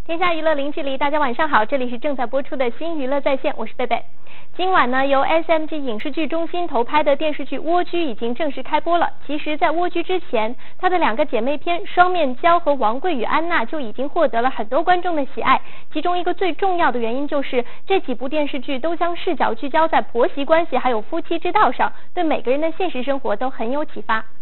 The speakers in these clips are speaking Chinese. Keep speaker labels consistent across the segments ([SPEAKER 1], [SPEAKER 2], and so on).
[SPEAKER 1] 天下娱乐零距离，大家晚上好，这里是正在播出的新娱乐在线，我是贝贝。今晚呢，由 SMG 影视剧中心投拍的电视剧《蜗居》已经正式开播了。其实，在《蜗居》之前，它的两个姐妹篇《双面胶》和《王贵与安娜》就已经获得了很多观众的喜爱。其中一个最重要的原因就是这几部电视剧都将视角聚焦在婆媳关系还有夫妻之道上，对每个人的现实生活都很有启发。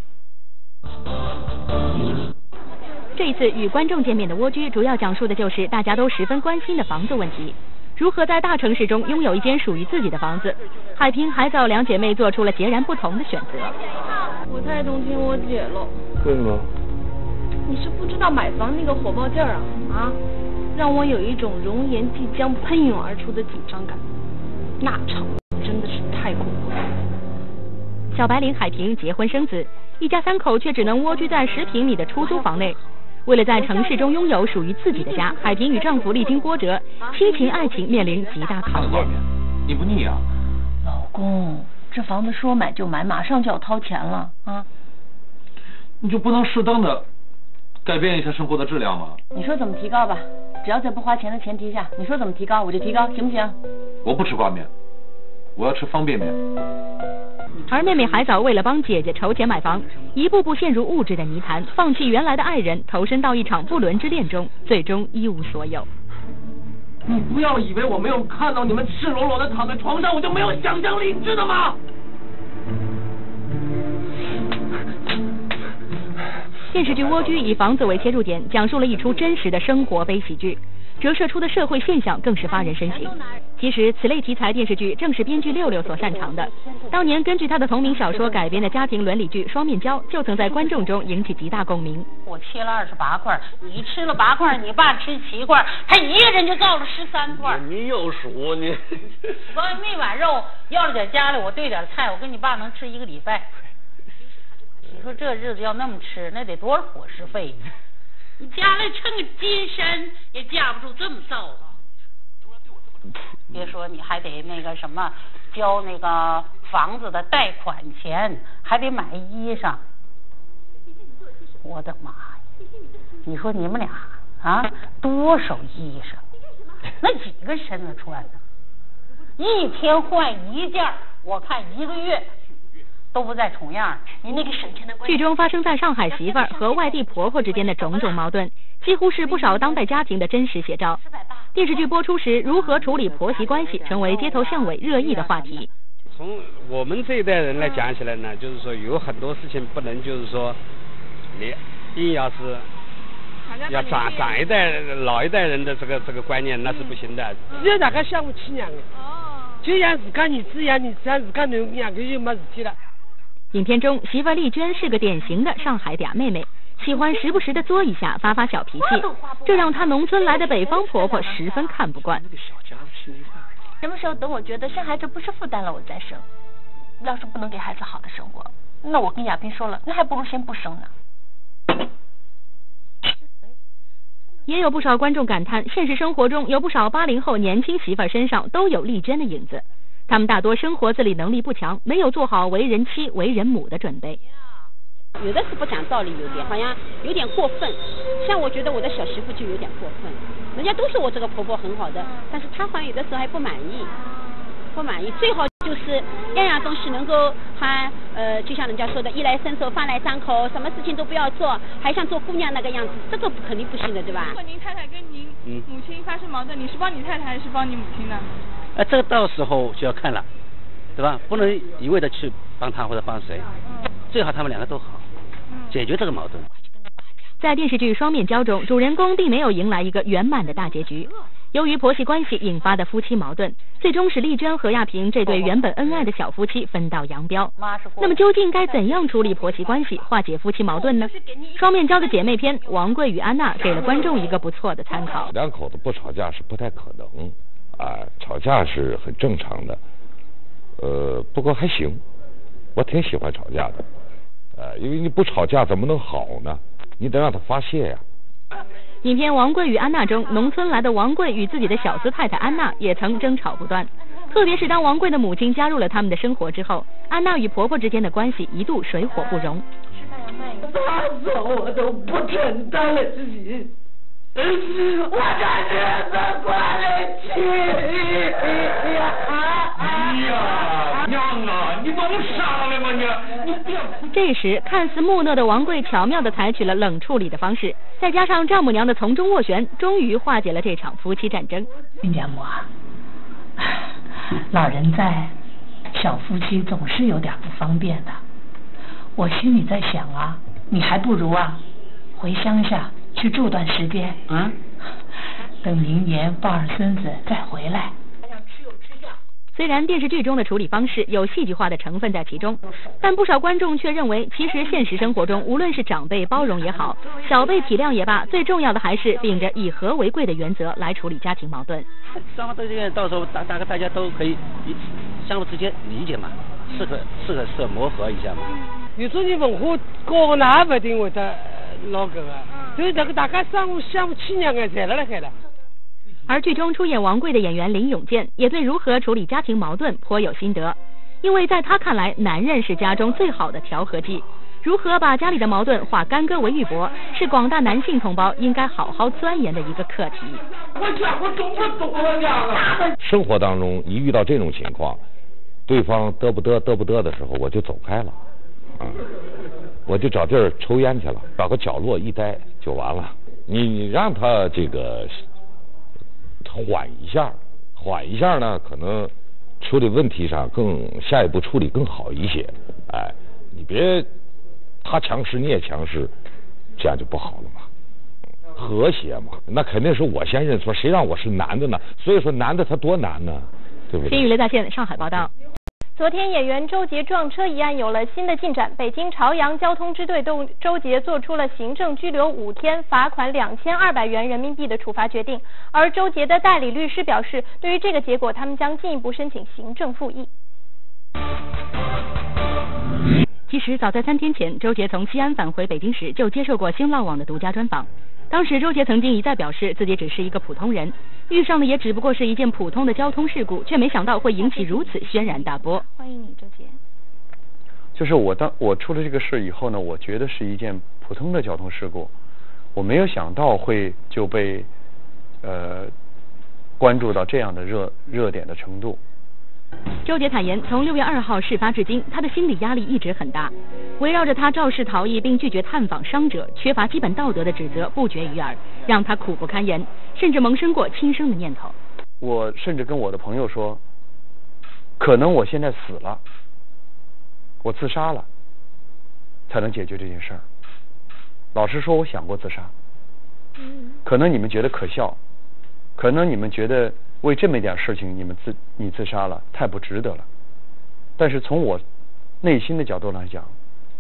[SPEAKER 1] 这一次与观众见面的《蜗居》主要讲述的就是大家都十分关心的房子问题。如何在大城市中拥有一间属于自己的房子？海平、海藻两姐妹做出了截然不同的选择。
[SPEAKER 2] 我太同情我姐了。
[SPEAKER 3] 为什么？
[SPEAKER 2] 你是不知道买房那个火爆劲儿啊，让我有一种容颜即将喷涌而出的紧张感。那场真的是太恐怖了。
[SPEAKER 1] 小白领海平结婚生子，一家三口却只能蜗居在10平米的出租房内。为了在城市中拥有属于自己的家，海平与丈夫历经波折，亲情爱情面临极大考验。
[SPEAKER 3] 你不腻啊？
[SPEAKER 4] 老公，这房子说买就买，马上就要掏钱了啊！
[SPEAKER 3] 你就不能适当的改变一下生活的质量吗？
[SPEAKER 4] 你说怎么提高吧？只要在不花钱的前提下，你说怎么提高我就提高，行不行？
[SPEAKER 3] 我不吃挂面，我要吃方便面。
[SPEAKER 1] 而妹妹海藻为了帮姐姐筹钱买房，一步步陷入物质的泥潭，放弃原来的爱人，投身到一场不伦之恋中，最终一无所有。
[SPEAKER 5] 你不要以为我没有看到你们赤裸裸的躺在床上，我就没有想象力，知道吗？
[SPEAKER 1] 电视剧《蜗居》以房子为切入点，讲述了一出真实的生活悲喜剧，折射出的社会现象更是发人深省。其实此类题材电视剧正是编剧六六所擅长的。当年根据他的同名小说改编的家庭伦理剧《双面胶》就曾在观众中引起极大共鸣。
[SPEAKER 6] 我切了28块，你吃了8块，你爸吃7块，他一个人就造了13块。
[SPEAKER 5] 你又数你。
[SPEAKER 6] 我那碗肉要了点家里，我兑点菜，我跟你爸能吃1个礼拜。你说这日子要那么吃，那得多少伙食费呢？你家里趁个金身也架不住这么造啊！别说你还得那个什么交那个房子的贷款钱，还得买衣裳。我的妈呀！你说你们俩啊，多少衣裳？那几个身子穿呢？一天换1件，我看1个月都不再重样。你那个省钱的
[SPEAKER 1] 剧中发生在上海媳妇儿和外地婆婆之间的种种矛盾，几乎是不少当代家庭的真实写照。电视剧播出时，如何处理婆媳关系，成为街头巷尾热议的话题。
[SPEAKER 7] 从我们这一代人来讲起来呢，就是说有很多事情不能就是说你硬要是要长一代老一代人的这个观念，那是不行的。
[SPEAKER 5] 只要大家相互体谅的，就像自家儿子一样，你像自家囡一样，就没事体了。
[SPEAKER 1] 影片中，媳妇丽娟是个典型的上海嗲妹妹，喜欢时不时的作一下，发发小脾气，这让她农村来的北方婆婆十分看不惯。
[SPEAKER 2] 什么时候等我觉得生孩子不是负担了，我再生。要是不能给孩子好的生活，那我跟亚萍说了，那还不如先不生呢。
[SPEAKER 1] 也有不少观众感叹，现实生活中有不少80后年轻媳妇身上都有丽娟的影子。他们大多生活自理能力不强，没有做好为人妻、为人母的准备。
[SPEAKER 8] 有的是不讲道理，好像有点过分。像我觉得我的小媳妇就有点过分，人家都说我这个婆婆很好的，但是她好像有的时候还不满意。最好就是样样东西能够还就像人家说的衣来伸手饭来张口，什么事情都不要做，还像做姑娘那个样子，这个肯定不行的，对吧？
[SPEAKER 9] 如果您太太跟您母亲发生矛盾，你是帮你太太还是帮你母亲呢？
[SPEAKER 10] 这个到时候就要看了，对吧？不能一味的去帮他或者帮谁，最好他们两个都好，解决这个矛盾。
[SPEAKER 1] 在电视剧《双面胶》中，主人公并没有迎来一个圆满的大结局。由于婆媳关系引发的夫妻矛盾，最终使丽娟和亚萍这对原本恩爱的小夫妻分道扬镳。那么究竟该怎样处理婆媳关系，化解夫妻矛盾呢？双面胶的姐妹篇《王贵与安娜》给了观众一个不错的参考。
[SPEAKER 11] 两口子不吵架是不太可能啊，吵架是很正常的。不过还行，我挺喜欢吵架的。因为你不吵架怎么能好呢？你得让他发泄呀。
[SPEAKER 1] 影片《王贵与安娜》中，农村来的王贵与自己的小资太太安娜也曾争吵不断。特别是当王贵的母亲加入了他们的生活之后，安娜与婆婆之间的关系一度水火不容。
[SPEAKER 5] 他走我都不承担了自己。 我这日子过得去呀！
[SPEAKER 3] 哎呀，娘啊，你把我杀了吗你别哭。
[SPEAKER 1] 这时，看似木讷的王贵巧妙地采取了冷处理的方式，再加上丈母娘的从中斡旋，终于化解了这场夫妻战争。
[SPEAKER 4] 亲家母啊，老人在，小夫妻总是有点不方便的。我心里在想啊，你还不如啊，回乡下去住段时间，等明年抱儿孙子再回来。
[SPEAKER 1] 虽然电视剧中的处理方式有戏剧化的成分在其中，但不少观众却认为，其实现实生活中，无论是长辈包容也好，小辈体谅也罢，最重要的还是秉着以和为贵的原则来处理家庭矛盾。
[SPEAKER 10] 双方都这个，到时候大家都可以相互之间理解嘛，适合磨合一下嘛。
[SPEAKER 5] 有种人文化高，那不一定会得老搿个，就是这个大家相互体谅的，侪辣海了。
[SPEAKER 1] 而剧中出演王贵的演员林永健也对如何处理家庭矛盾颇有心得，因为在他看来，男人是家中最好的调和剂，如何把家里的矛盾化干戈为玉帛，是广大男性同胞应该好好钻研的一个课题。
[SPEAKER 3] 我懂不懂了娘啊？
[SPEAKER 11] 生活当中一遇到这种情况，对方得不得的时候，我就走开了，我就找地儿抽烟去了，找个角落一待就完了。你让他这个缓一下呢，可能处理问题上下一步处理更好一些。你别他强势你也强势，这样就不好了嘛。和谐嘛，那肯定是我先认错，谁让我是男的呢？所以说男的他多难呢，对不对？
[SPEAKER 1] 新娱乐在线上海报道。昨天演员周杰撞车一案有了新的进展，北京朝阳交通支队对周杰做出了行政拘留5天、罚款2200元人民币的处罚决定。而周杰的代理律师表示，对于这个结果，他们将进一步申请行政复议。其实早在3天前，周杰从西安返回北京时就接受过新浪网的独家专访。当时周杰曾经一再表示自己只是一个普通人，遇上的也只不过是一件普通的交通事故，却没想到会引起如此轩然大波。欢迎你，周杰。
[SPEAKER 12] 就是我出了这个事以后呢，我觉得是一件普通的交通事故，我没有想到会就被关注到这样的热点的程度。
[SPEAKER 1] 周杰坦言，从6月2号事发至今，他的心理压力一直很大，围绕着他肇事逃逸并拒绝探访伤者、缺乏基本道德的指责不绝于耳，让他苦不堪言，甚至萌生过轻生的念头。
[SPEAKER 12] 我甚至跟我的朋友说，可能我现在死了，我自杀了，才能解决这件事儿。老实说，我想过自杀，可能你们觉得可笑，可能你们觉得为这么一点事情你自杀了太不值得了，但是从我内心的角度来讲，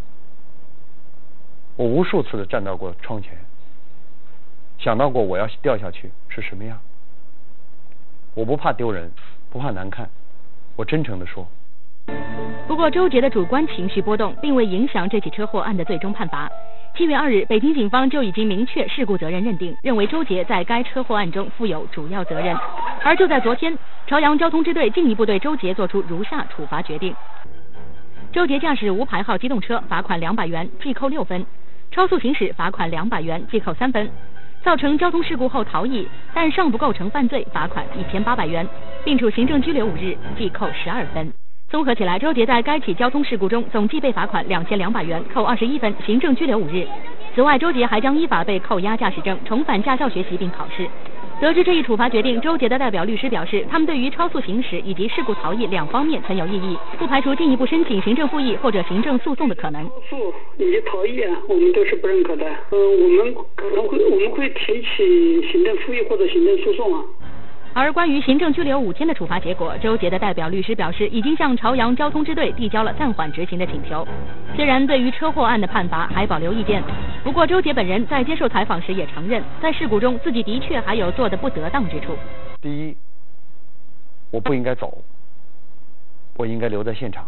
[SPEAKER 12] 我无数次的站到过窗前，想到过我要掉下去是什么样。我不怕丢人，不怕难看，我真诚的说。
[SPEAKER 1] 不过周杰的主观情绪波动并未影响这起车祸案的最终判罚。7月2日，北京警方就已经明确事故责任认定，认为周杰在该车祸案中负有主要责任。而就在昨天，朝阳交通支队进一步对周杰作出如下处罚决定：周杰驾驶无牌号机动车，罚款200元，记扣6分；超速行驶，罚款200元，记扣3分；造成交通事故后逃逸，但尚不构成犯罪，罚款1800元，并处行政拘留5日，记扣12分。综合起来，周杰在该起交通事故中总计被罚款2200元，扣21分，行政拘留5日。此外，周杰还将依法被扣押驾驶证，重返驾校学习并考试。得知这一处罚决定，周杰的代表律师表示，他们对于超速行驶以及事故逃逸2方面存有异议，不排除进一步申请行政复议或者行政诉讼的可能。
[SPEAKER 13] 超速以及逃逸我们都是不认可的。我们会提起行政复议或者行政诉讼。
[SPEAKER 1] 而关于行政拘留5天的处罚结果，周杰的代表律师表示，已经向朝阳交通支队递交了暂缓执行的请求。虽然对于车祸案的判罚还保留意见，不过周杰本人在接受采访时也承认，在事故中自己的确还有做得不得当之处。
[SPEAKER 12] 第一，我不应该走，我应该留在现场。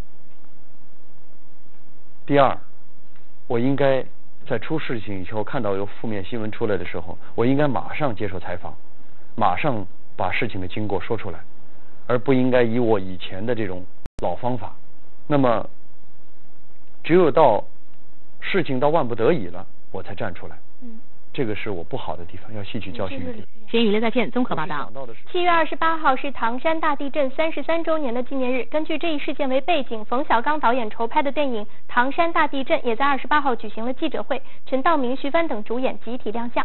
[SPEAKER 12] 第二，我应该在出事情以后看到有负面新闻出来的时候，我应该马上接受采访，马上把事情的经过说出来，而不应该以我以前的这种老方法。那么只有到事情到万不得已了，我才站出来。 这个是我不好的地方，要吸取教训的地方。
[SPEAKER 1] 新娱乐在线综合报道，7月28号是唐山大地震33周年的纪念日。根据这一事件为背景，冯小刚导演筹拍的电影《唐山大地震》也在28号举行了记者会，陈道明、徐帆等主演集体亮相。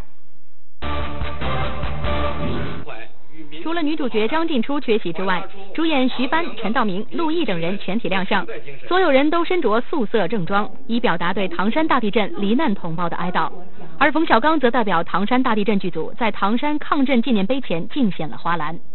[SPEAKER 1] 除了女主角张静初缺席之外，主演徐帆、陈道明、陆毅等人全体亮相，所有人都身着素色正装，以表达对唐山大地震罹难同胞的哀悼。而冯小刚则代表唐山大地震剧组在唐山抗震纪念碑前敬献了花篮。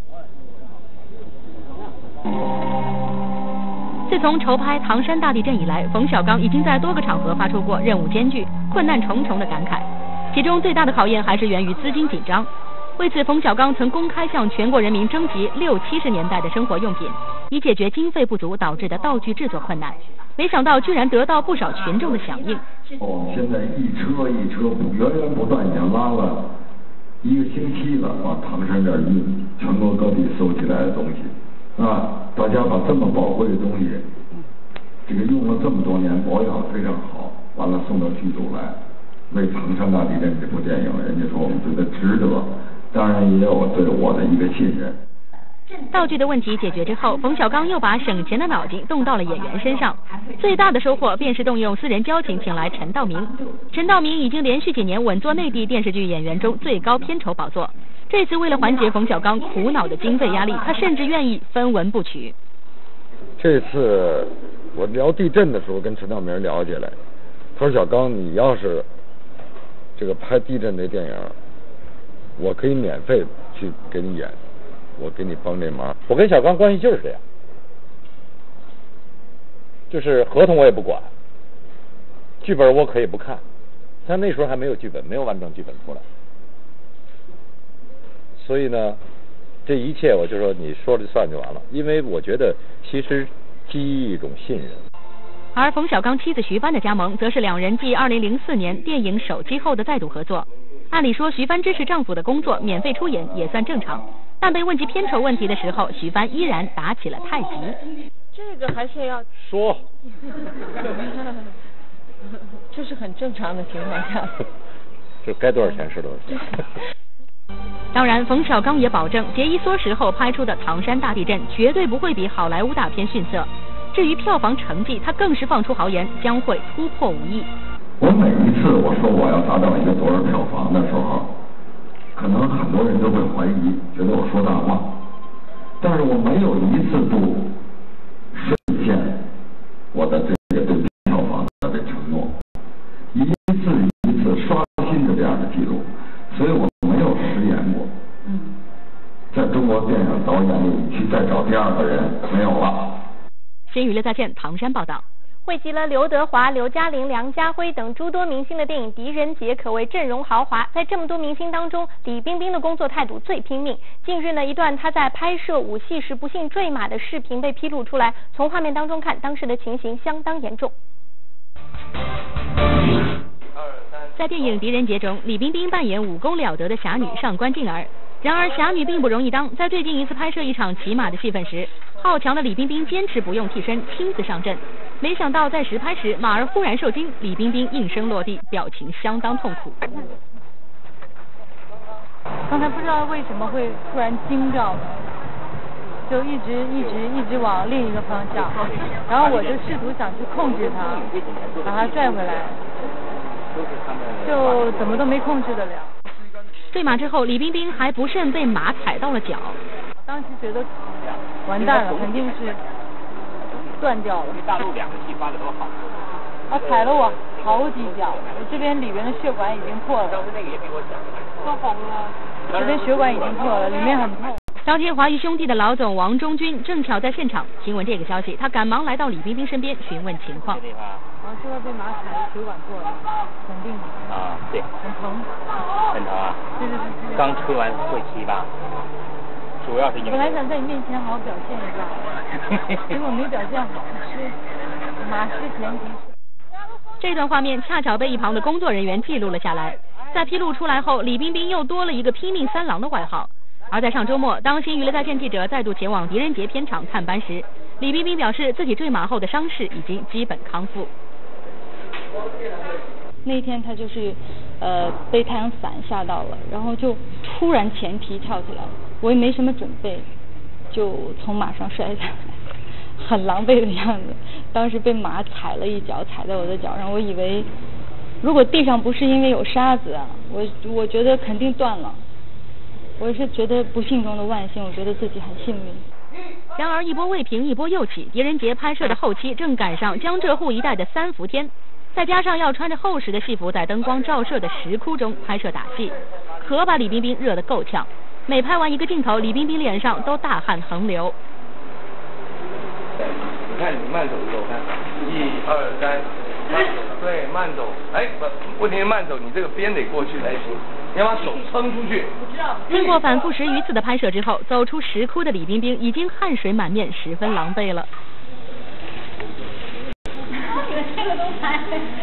[SPEAKER 1] 自从筹拍唐山大地震以来，冯小刚已经在多个场合发出过任务艰巨、困难重重的感慨，其中最大的考验还是源于资金紧张。为此，冯小刚曾公开向全国人民征集60、70年代的生活用品，以解决经费不足导致的道具制作困难。没想到居然得到不少群众的响应。
[SPEAKER 14] 现在一车一车源源不断，已经拉了1个星期了，把唐山这儿运全国各地收起来的东西，大家把这么宝贵的东西，这个用了这么多年，保养非常好，完了送到剧组来，为唐山大地震这部电影，人家说我们觉得值得。当然也有对我的一个信任。
[SPEAKER 1] 道具的问题解决之后，冯小刚又把省钱的脑筋动到了演员身上。最大的收获便是动用私人交情请来陈道明。陈道明已经连续几年稳坐内地电视剧演员中最高片酬宝座。这次为了缓解冯小刚苦恼的经费压力，他甚至愿意分文不取。
[SPEAKER 11] 这次我聊地震的时候跟陈道明聊起来，他说小刚，你要是这个拍地震的电影，我可以免费去给你演，我给你帮这忙。我跟小刚关系就是这样，就是合同我也不管，剧本我可以不看，他那时候还没有剧本，没有完整剧本出来，所以呢，这一切我就说你说了算就完了，因为我觉得其实基于一种信任。
[SPEAKER 1] 而冯小刚妻子徐帆的加盟，则是两人继2004年电影《手机》后的再度合作。按理说，徐帆支持丈夫的工作，免费出演也算正常。但被问及片酬问题的时候，徐帆依然打起了太极。
[SPEAKER 15] 这个还是要
[SPEAKER 11] 说，
[SPEAKER 15] 这是很正常的情况下。
[SPEAKER 11] 这该多少钱是多少钱。
[SPEAKER 1] 当然，冯小刚也保证，节衣缩食后拍出的《唐山大地震》绝对不会比好莱坞大片逊色。至于票房成绩，他更是放出豪言，将会突破5亿。
[SPEAKER 14] 我每一次我说我要达到一个多少票房的时候，可能很多人都会怀疑，觉得我说大话，但是我没有一次不实现我的这个对票房的承诺，一次一次刷新的这样的记录，所以我没有食言过。在中国电影导演里去再找第二个人没有了。
[SPEAKER 1] 新娱乐在线唐山报道。汇集了刘德华、刘嘉玲、梁家辉等诸多明星的电影《狄仁杰》可谓阵容豪华。在这么多明星当中，李冰冰的工作态度最拼命。近日呢，一段她在拍摄武戏时不幸坠马的视频被披露出来，从画面当中看，当时的情形相当严重。在电影《狄仁杰》中，李冰冰扮演武功了得的侠女上官静儿。然而侠女并不容易当，在最近一次拍摄一场骑马的戏份时，好强的李冰冰坚持不用替身，亲自上阵。没想到在实拍时，马儿忽然受惊，李冰冰应声落地，表情相当痛苦。
[SPEAKER 16] 刚才不知道为什么会突然惊掉了，就一直往另一个方向，然后我就试图想去控制它，把它拽回来，就怎么都没控制得了。
[SPEAKER 1] 坠马之后，李冰冰还不慎被马踩到了脚。
[SPEAKER 16] 当时觉得完蛋了，肯定是断掉了。
[SPEAKER 17] 大陆2个戏发的都好。
[SPEAKER 16] 他踩了我好几脚，我这边里边的血管已经破了。
[SPEAKER 17] 当时那个也比我小。
[SPEAKER 16] 都红了。这边血管已经破了，里面很痛。
[SPEAKER 1] 当天华谊兄弟的老总王中军正巧在现场，听闻这个消息，他赶忙来到李冰冰身边询问情况。
[SPEAKER 16] 这块被马踩，血管破了，肯定的。
[SPEAKER 17] 啊，对。
[SPEAKER 16] 很疼。
[SPEAKER 17] 很疼啊。
[SPEAKER 16] 对。
[SPEAKER 17] 刚吹完会期吧，主要是因为。
[SPEAKER 16] 本来想在你面前好好表现一下，结果没表现好，马失前蹄。
[SPEAKER 1] 这段画面恰巧被一旁的工作人员记录了下来。在披露出来后，李冰冰又多了一个拼命三郎的外号。而在上周末，当新娱乐在线记者再度前往狄仁杰片场探班时，李冰冰表示自己坠马后的伤势已经基本康复。
[SPEAKER 9] 那天他就是被太阳伞吓到了，然后就突然前蹄跳起来，我也没什么准备，就从马上摔下来，很狼狈的样子。当时被马踩了一脚，踩在我的脚上，我以为如果地上不是因为有沙子啊，我觉得肯定断了。我是觉得不幸中的万幸，我觉得自己很幸运。
[SPEAKER 18] 然而一波未平一波又起，狄仁杰拍摄的后期正赶上江浙沪一带的3伏天，再加上要穿着厚实的戏服在灯光照射的石窟中拍摄打戏，可把李冰冰热得够呛。每拍完一个镜头，李冰冰脸上都大汗横流。
[SPEAKER 19] 你看你慢走一走，看1、2、3，慢走，对，慢走。哎，问题是慢走，你这个边得过去才行。你要把手撑出去。
[SPEAKER 18] 经过反复10余次的拍摄之后，走出石窟的李冰冰已经汗水满面，十分狼狈了。
[SPEAKER 6] 这个都拍。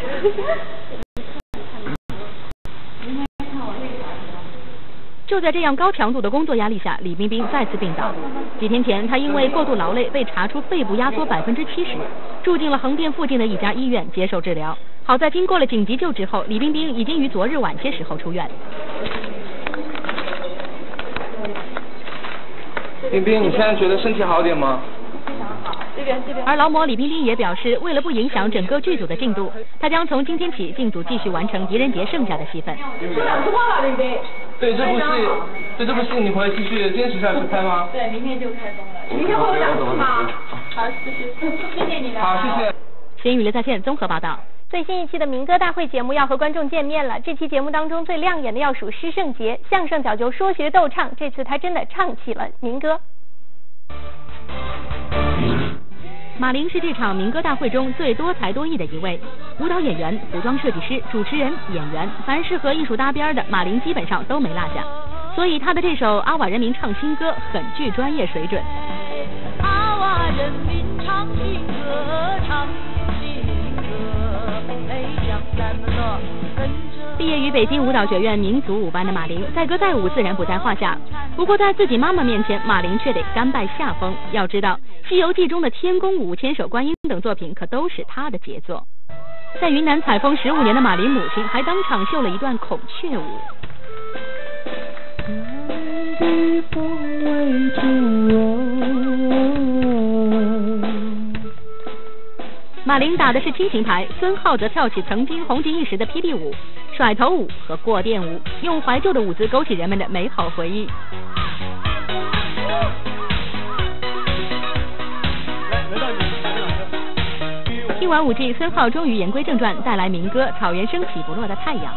[SPEAKER 18] 就在这样高强度的工作压力下，李冰冰再次病倒。几天前，她因为过度劳累被查出肺部压缩70%，住进了横店附近的一家医院接受治疗。好在经过了紧急救治后，李冰冰已经于昨日晚些时候出院。
[SPEAKER 19] 冰冰，你现在觉得身体好点吗？
[SPEAKER 18] 而劳模李冰冰也表示，为了不影响整个剧组的进度，她将从今天起进组继续完成狄仁杰剩下的戏份。
[SPEAKER 19] 对这部戏你会继续坚持下去拍吗？
[SPEAKER 9] 对，明天就开工了。明天会有讲戏吗？好，谢谢你的。
[SPEAKER 19] 好，谢谢。
[SPEAKER 18] 新娱乐在线综合报道。
[SPEAKER 1] 最新一期的民歌大会节目要和观众见面了。这期节目当中最亮眼的要数施圣杰，相声讲究说学逗唱，这次他真的唱起了民歌。
[SPEAKER 18] 马琳是这场民歌大会中最多才多艺的一位，舞蹈演员、服装设计师、主持人、演员，凡是和艺术搭边的，马琳基本上都没落下。所以她的这首阿瓦人民唱新歌很具专业水准。
[SPEAKER 20] 阿瓦人民唱新歌，唱新歌，没想咱们了。
[SPEAKER 18] 毕业于北京舞蹈学院民族舞班的马琳，载歌载舞自然不在话下。不过在自己妈妈面前，马琳却得甘拜下风。要知道，《西游记》中的天宫舞、千手观音等作品可都是她的杰作。在云南采风15年的马琳母亲还当场秀了一段孔雀舞。马琳打的是亲情牌，孙浩则跳起曾经红极一时的霹雳舞、甩头舞和过电舞，用怀旧的舞姿勾起人们的美好回忆。听完舞技，孙浩终于言归正传，带来民歌《草原升起不落的太阳》。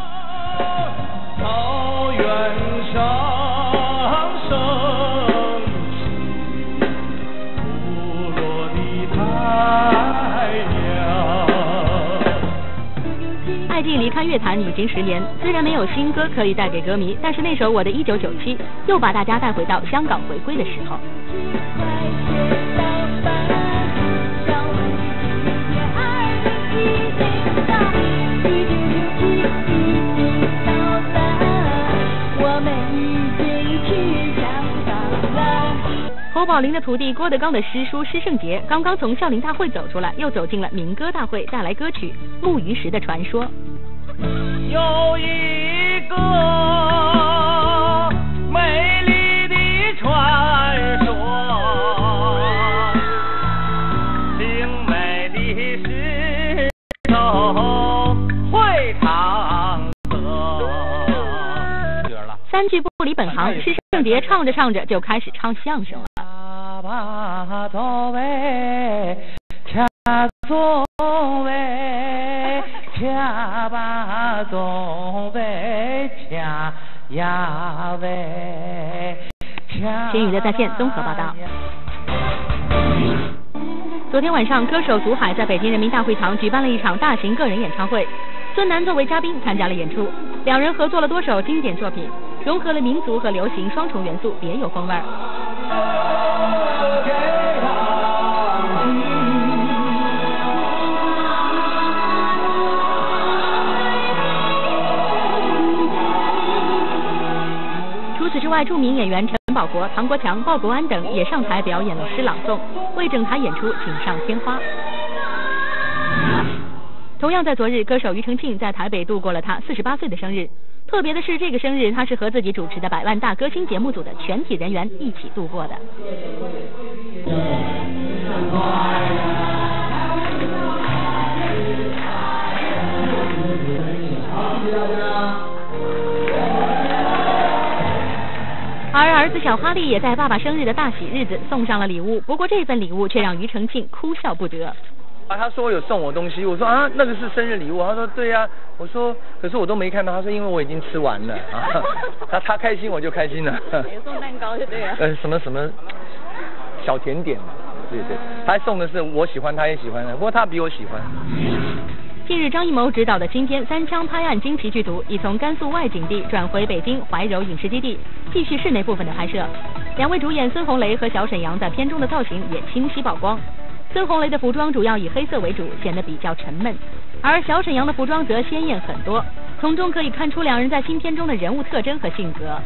[SPEAKER 20] 草原上升起不落的太阳。
[SPEAKER 18] 艾静离开乐坛已经10年，虽然没有新歌可以带给歌迷，但是那首《我的1997》又把大家带回到香港回归的时候。侯宝林的徒弟郭德纲的师叔施圣杰刚刚从笑林大会走出来，又走进了民歌大会，带来歌曲《木鱼石的传说》。
[SPEAKER 20] 有一个美丽的传说，精美的石头会唱歌。
[SPEAKER 18] 3句不离本行，施圣杰唱着唱着就开始唱相声了。
[SPEAKER 20] 吧左喂，恰左喂，恰吧左喂，恰呀喂。
[SPEAKER 18] 新娱乐在线综合报道。昨天晚上，歌手祖海在北京人民大会堂举办了一场大型个人演唱会，孙楠作为嘉宾参加了演出，两人合作了多首经典作品，融合了民族和流行双重元素，别有风味。除此之外，著名演员陈宝国、唐国强、鲍国安等也上台表演了诗朗诵，为整台演出锦上添花。 同样在昨日，歌手庾澄庆在台北度过了他48岁的生日。特别的是，这个生日他是和自己主持的《百万大歌星》节目组的全体人员一起度过的。而儿子小哈利也在爸爸生日的大喜日子送上了礼物，不过这份礼物却让庾澄庆哭笑不得。
[SPEAKER 19] 他说有送我东西，我说啊那个是生日礼物，他说对呀，我说可是我都没看到，他说因为我已经吃完了啊，他开心我就开心了。
[SPEAKER 9] 也送蛋糕就对了。
[SPEAKER 19] 什么小甜点，对，他还送的是我喜欢他也喜欢的，不过他比我喜欢。
[SPEAKER 18] 近日，张艺谋执导的新片《三枪拍案惊奇剧组》已从甘肃外景地转回北京怀柔影视基地，继续室内部分的拍摄。两位主演孙红雷和小沈阳在片中的造型也清晰曝光。孙红雷的服装主要以黑色为主，显得比较沉闷，而小沈阳的服装则鲜艳很多，从中可以看出两人在新片中的人物特征和性格。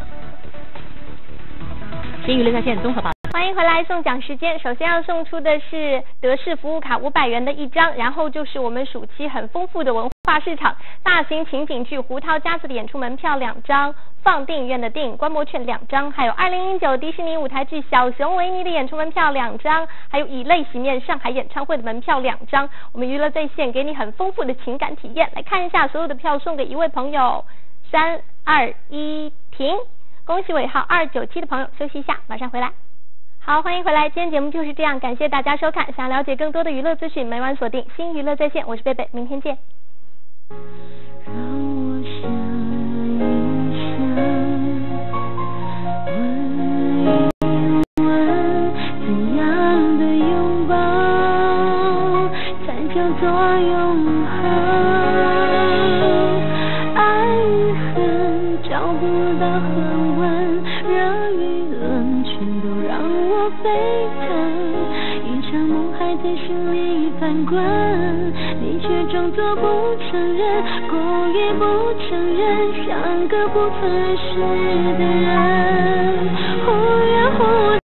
[SPEAKER 18] 新娱乐在线综合报道。
[SPEAKER 1] 欢迎回来，送奖时间。首先要送出的是德式服务卡500元的一张，然后就是我们暑期很丰富的文化市场大型情景剧《胡桃夹子》的演出门票2张，放电影院的电影观摩券2张，还有2009迪士尼舞台剧《小熊维尼》的演出门票2张，还有以泪洗面上海演唱会的门票2张。我们娱乐在线给你很丰富的情感体验。来看一下，所有的票送给一位朋友，3、2、1，停！恭喜尾号297的朋友，休息一下，马上回来。好，欢迎回来，今天节目就是这样，感谢大家收看。想了解更多的娱乐资讯，每晚锁定新娱乐在线，我是贝贝，明天见。
[SPEAKER 20] 让我想一想，问一问，怎样的拥抱才叫做永恒？爱与恨找不到恒温，热与冷全都让我沸腾，一场梦还在心里翻滚，你却装作不承认，故意不承认，像个不曾认识的人，忽远忽